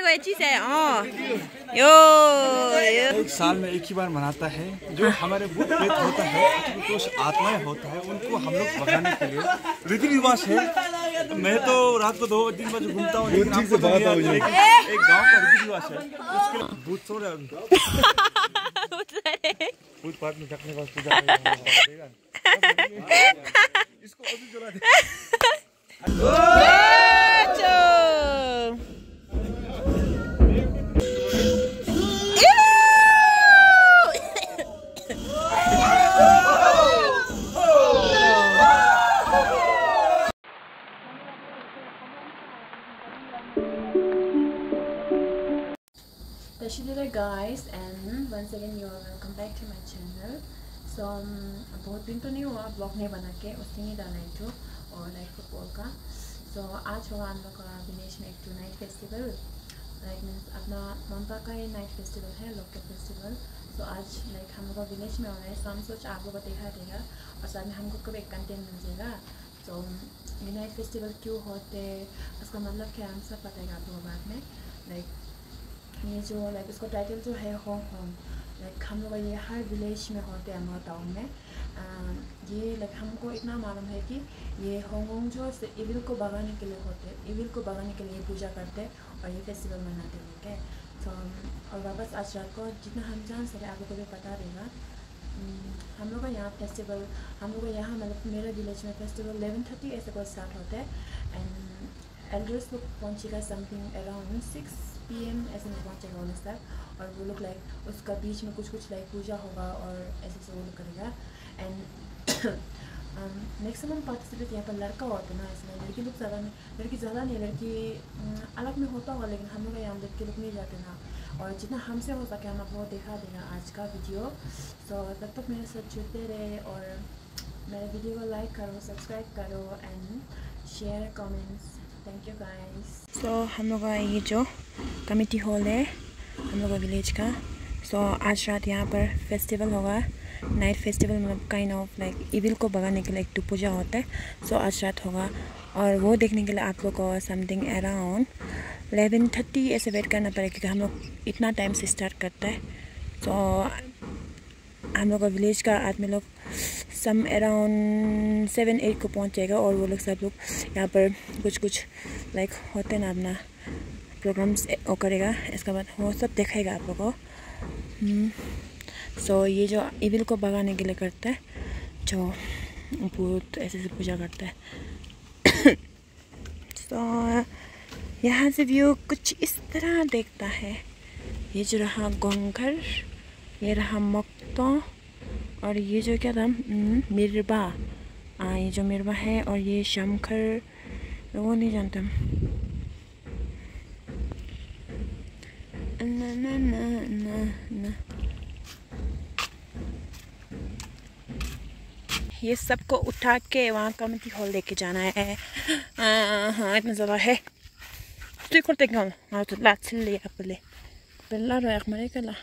को ये चीज है यो एक साल में एक ही बार मनाता है। जो हमारे भूत प्रेत होता है, कुछ आत्माएं होता है, उनको हम लोग भगाने के लिए रीति रिवाज है। मैं तो रात को 2-3 बजे घूमता हूँ, लेकिन आपको तो नहीं आता, लेकिन एक गांव का रीति रिवाज है, उसके लिए भूत सो रहे हैं। भूत पाठ में रखने का पूजा करेगा। इसको अभी जला दे। guys, and once again you are welcome back to my channel. So बहुत दिन तो नहीं हुआ ब्लॉग नहीं बना के, उस दिन ही डाला एक और लाइक फुटबॉल का। So आज होगा हम लोग का विलेज में एक नाइट फेस्टिवल, लाइक मीन्स अपना मोन्पा का ही नाइट फेस्टिवल है, लोकल फेस्टिवल। So आज लाइक हम लोग का विलेज में हो रहा है। So हम सोच आप लोगों को देखा देगा और साथ में हमको कब एक कंटेंट मिल जाएगा। So ये नाइट फेस्टिवल क्यों होते, उसका मतलब क्या हम सब बताएगा आप लोगों बाद में। लाइक ये जो लाइक इसका टाइटल जो है होम होम, लाइक हम लोग ये हर विलेज में होते हैं हमारे टाउन में। ये लाइक हमको इतना मालूम है कि ये होम होम जो इविल को भगाने के लिए होते हैं, इविल को भगाने के लिए पूजा करते हैं और ये फेस्टिवल मनाते हैं। ओके, तो और वापस आज रात को जितना हम जान सके आप लोग को भी पता रहेगा। हम लोग का यहाँ फेस्टिवल, हम लोग का यहाँ मतलब मेरे विलेज में फेस्टिवल 11:30 ऐसे को स्टार्ट होता है एंड एल्डर्स लोग पहुँचेगा समथिंग अराउंड 6 PM ऐसे में पहुँचेगा उन्हें सब। और वो लोग लाइक उसका बीच में कुछ लाइक पूजा होगा और ऐसे से वो लोग करेगा। एंड मैक्सिमम पार्टिसिपेट यहाँ पर लड़का होता है ना, इसमें लड़की लोग ज़्यादा नहीं, लड़की ज़्यादा नहीं, लड़की अलग में होता होगा, लेकिन हम लोग यहाँ लड़के लोग नहीं जाते ना। और जितना हमसे हो सके हम आपको दिखा देगा आज का वीडियो। सो तब तक मेरे साथ जुड़ते रहे और मेरे वीडियो को लाइक करो, सब्सक्राइब करो and share comments. Thank you guys. So हम लोग का ये जो कमेटी हॉल है हम लोग का विलेज का। सो आज रात यहाँ पर फेस्टिवल होगा, नाइट फेस्टिवल, मतलब काइंड ऑफ लाइक इविल को भगाने के लिए एक पूजा होता है। सो आज रात होगा और वो देखने के लिए आप लोग को समथिंग अराउंड 11:30 ऐसे वेट करना पड़ेगा, क्योंकि हम लोग इतना टाइम से स्टार्ट करता है। सो हम लोग का विलेज का आदमी लोग सम अराउंड 7-8 को पहुँच जाएगा और वो लोग सब लोग यहाँ पर कुछ लाइक होते हैं ना अपना प्रोग्राम्स वो करेगा। इसके बाद वो सब दिखाएगा आप लोग को। सो ये जो इविल को भगाने के लिए करता है, जो भूत ऐसे से पूजा करता है। सो यहाँ से व्यू कुछ इस तरह देखता है। ये जो रहा गोंगर, ये रहा मक्तो और ये जो क्या था मिर्बा, ये जो मिर्बा है और ये शमखर वो नहीं जानता। ना ना ना ना ना ये सबको उठा के वहाँ कमेटी हॉल लेके जाना है। हाँ इतना ज़्यादा है तो करते क्या हाँ तो लाच ले अपने पहला रोया मरे कला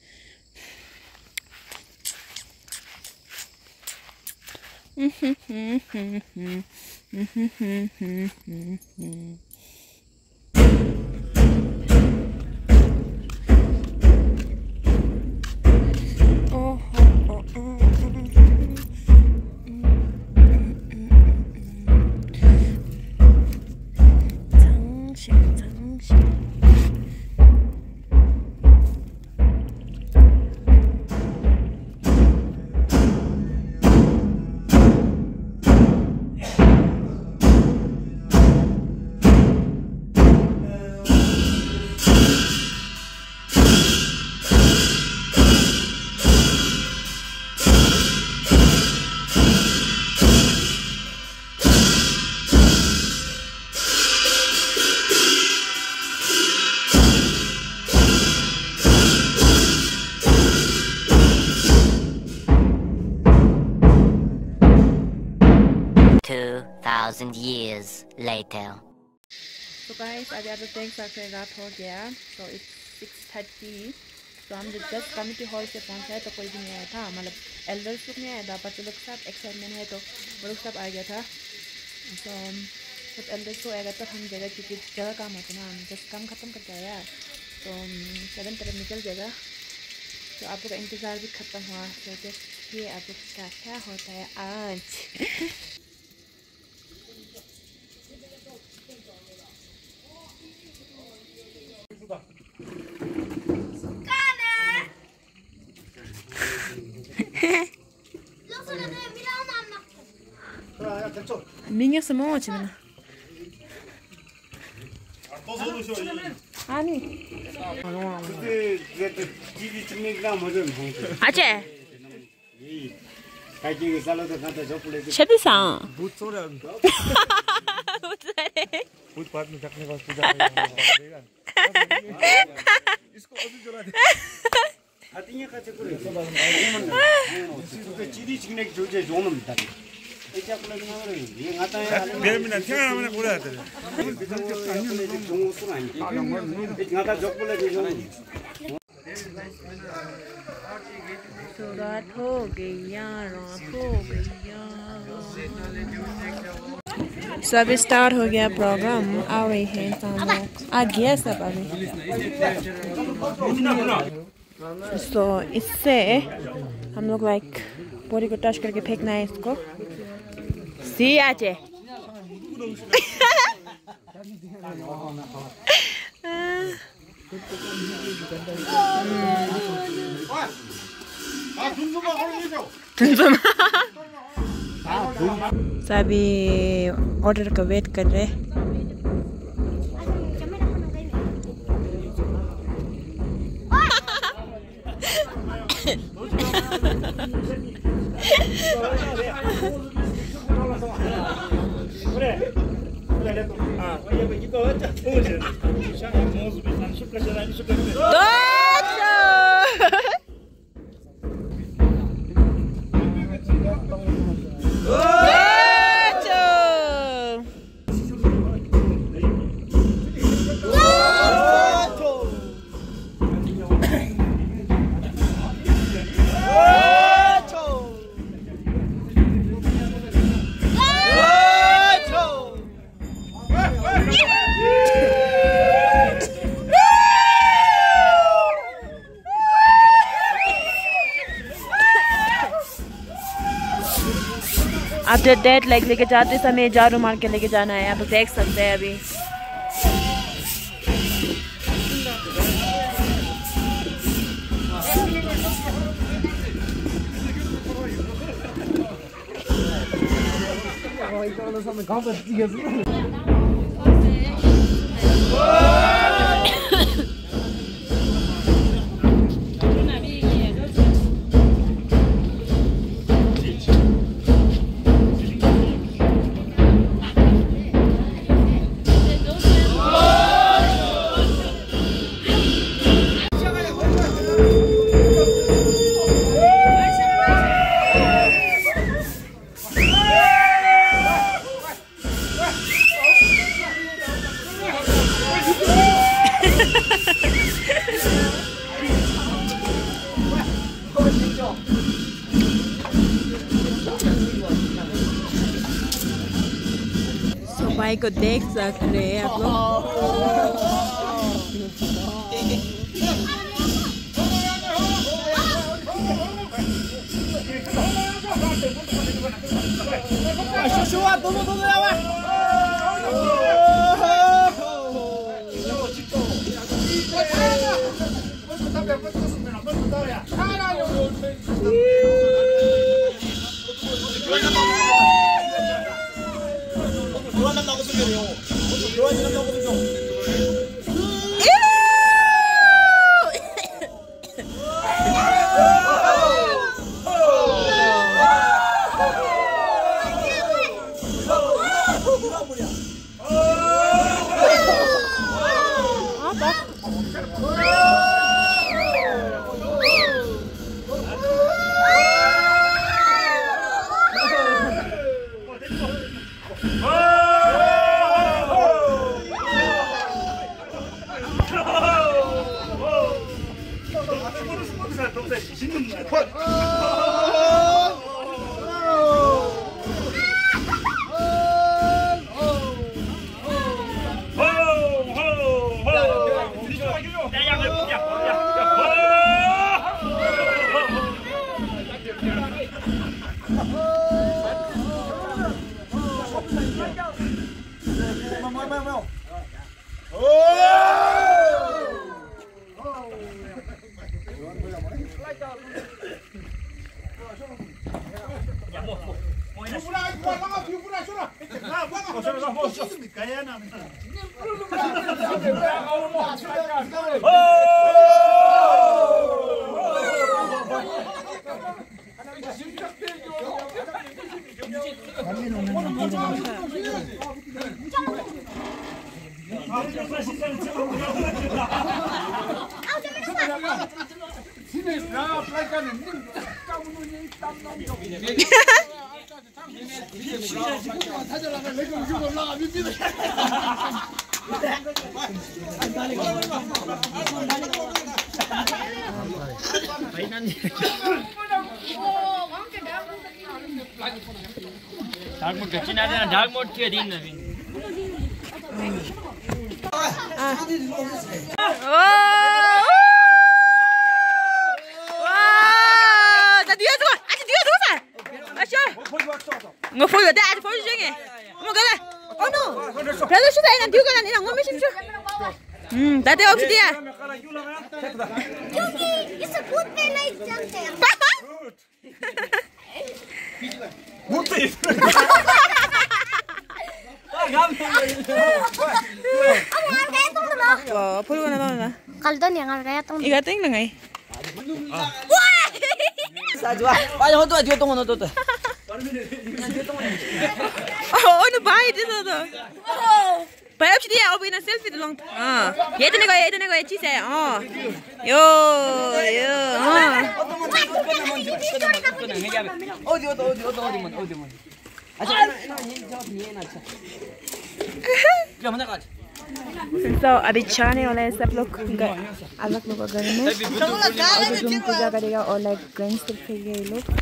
years later. तो गाइस अभी आप देख सकते हैं रात हो गया। तो इट्स 6:30। तो हम जब जस्ट कमेटी हॉल से पहुंचा है तो कोई भी नहीं आया था, मतलब एल्डर्स लोग नहीं आया था, बच्चे लोग सब एक्साइटमेंट है तो वो लोग सब आ गया था। तो जब एल्डर्स को आएगा तब हम जाएगा क्योंकि ज़्यादा काम होता है ना, हम जस्ट काम ख़त्म करके आया तो 7 तरफ निकल जाएगा। तो आप लोग का इंतज़ार भी ख़त्म हुआ। तो देखिए आप लोग का क्या होता है आज। Minha semua macam mana? Ani. Aceh. Siapa sang? भूत सो रहा है भूत पार्क में जाने का पूजा करेगा इसको अभी जला दे हाथीया का चक्कर है सब इसको चीनी चिकने की जोजे जोन में था ऐसा कुछ नहीं हो रहा है ये आता है मेरे में क्या मैंने पूरा आता है बिजन के पानी में जो सुना है एक गाता जोक बोले जो तो रात हो गया सब स्टार्ट हो गया प्रोग्राम। आ रही है हम लोग, आ गया सब अभी। तो इससे हम लोग लाइक बॉडी को टच करके फेंकना है इसको। सी आचे सभी ऑर्डर का वेट कर रहे। आफ्टर दैट लाइक लेके जाते समय झाड़ू मार के लेके जाना है। आप देख सकते हैं अभी सफाई को देख सकते हैं आप लोग। Ngồi phơi ở đây ai phơi chứ nghe? Một cái này. Oh no. Thế là શું થાય ને થયું કે ના ngો મેશિન છું. તાતે ઓક્સી દિયા. क्योंकि इस भूत पे नहीं चलते हम Phơi cái nào đó. कल तो नहीं आ गया तुम Iga ting là ngay. Sao chưa? Bao nhiêu tuổi chưa tung nó tôi. Oh, no bai đi rồi. Bai opsi dia, obi na selfie long. Ye tene ko chi se. Yo. Odi man. अच्छा क्या मना काज So अभी चाने वाले हैं सब लोग अलग लोग घर में और रूम पूजा करेगा और लाइक ग्रैंड स्टिक खेलेंगे ये लोग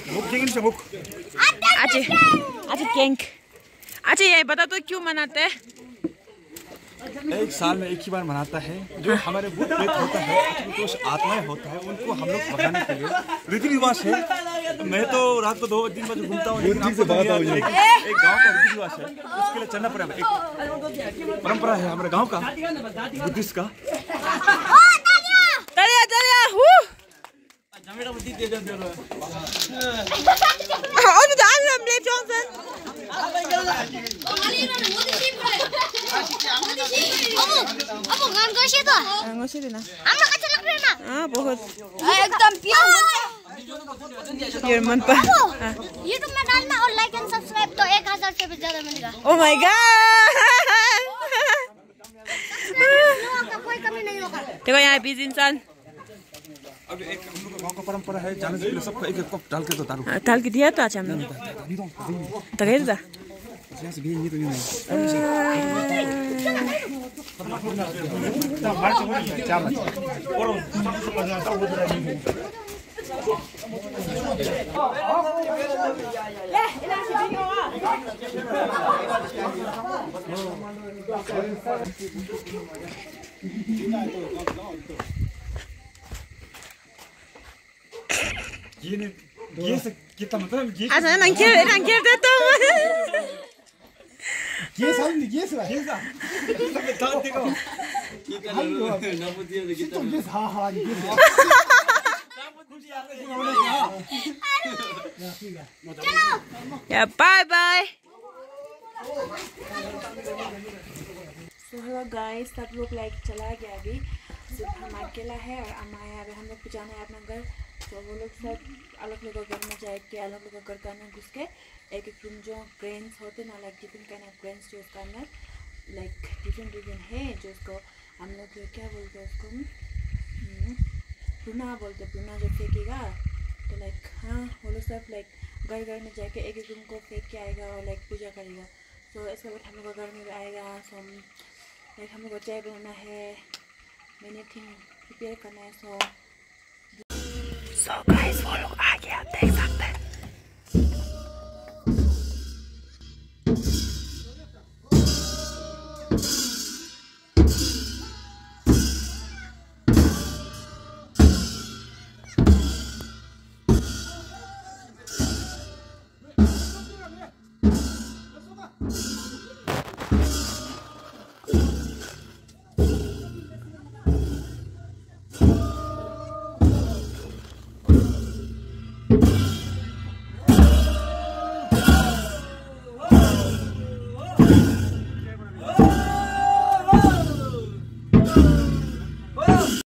आज केंक अच्छा ये बता तो क्यों मनाते हैं एक साल में एक ही बार मनाता है जो हमारे भूत प्रेत होता है तो आत्माएं होता है उनको हम लोग भगाने के लिए रीति रिवाज है। मैं तो रात को 2-3 बजे घूमता हूँ लेकिन आपको एक गांव का रीति रिवाज है उसके लिए चलना पड़ेगा। एक परंपरा है हमारे गांव का बुद्धिस्ट का बहुत एकदम प्योर मन पर यूट्यूब में डालना और लाइक एंड सब्सक्राइब तो 1000 से भी ज्यादा मिलेगा। Oh my god आपका कोई कमी नहीं होगा। देखो यहाँ बीस इंसान अब एक हम लोग का गांव का परंपरा है जाने से पहले सबको एक कप डाल के दो दारू डाल के दिया तो अच्छा हमने तगेर था यहाँ से भी ये तो नहीं ये से कितना मतलब ये अच्छा नंगे देता हूँ ये साल ये से बता देखो या बाय बाय। हेलो गाइस सब लोग लाइक चला गया अभी सिर्फ हम अकेला है और अम्मा है। अभी हम लोग को जाना है अपना घर तो वो लोग सब अलग लोग घर में जाके अलग लोग घर का अंदर घुस के एक एक रूम जो ग्रेन्स होते ना like different kind of grains जो उसका अंदर लाइक डिफरेंट है जो उसको हम लोग क्या बोलते हैं उसको प्रूना बोलते हैं। प्रूना जब फेंकेगा तो लाइक हाँ वो लोग सब लाइक घर घर में जाके एक एक रूम को फेंक के आएगा और लाइक पूजा करेगा। तो इसके बाद हम लोग का घर में भी आएगा सो लाइक हम लोग को चाय बनाना है मैंने थिंग प्रिपेयर करना है। सो गाइस वो लोग आ गया देख सकते हैं। Oh!